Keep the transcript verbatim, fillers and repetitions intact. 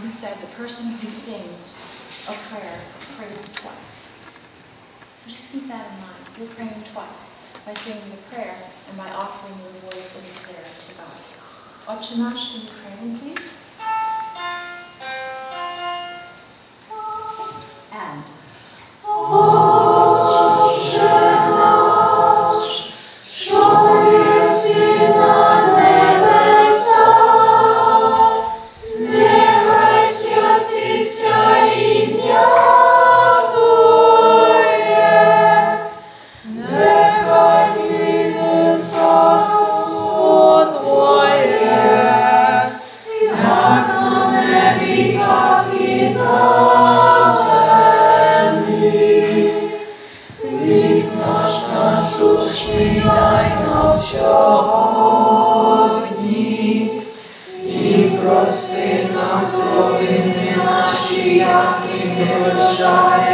who said the person who sings a prayer prays twice. Just keep that in mind. You're praying twice, by singing the prayer and by offering your voice as a prayer to God. Otche Nash, can you pray in, please? And Otcze nasz, що єси на небесах, нехай святиться ім'я Твоє, нехай прийде царство Твоє, як на небі, так і на землі. Хліб наш насущний дай нам сьогодні, і прости нам провини наші, як і ми прощаємо